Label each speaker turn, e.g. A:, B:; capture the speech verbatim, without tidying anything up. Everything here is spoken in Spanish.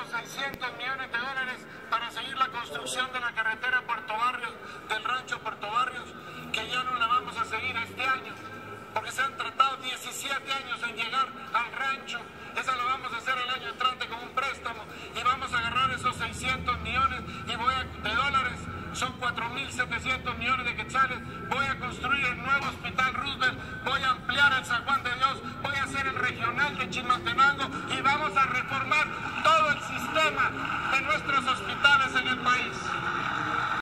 A: seiscientos millones de dólares para seguir la construcción de la carretera Puerto Barrios, del rancho Puerto Barrios, que ya no la vamos a seguir este año, porque se han tratado diecisiete años en llegar al rancho. Esa la vamos a hacer el año entrante con un préstamo y vamos a agarrar esos seiscientos millones y voy a, de dólares, son cuatro mil setecientos millones de quetzales. Voy a construir el nuevo Hospital Roosevelt, voy a ampliar el San Juan de Dios, voy a hacer el regional de Chimaltenango y vamos a reformar todo el sistema de nuestros hospitales en el país.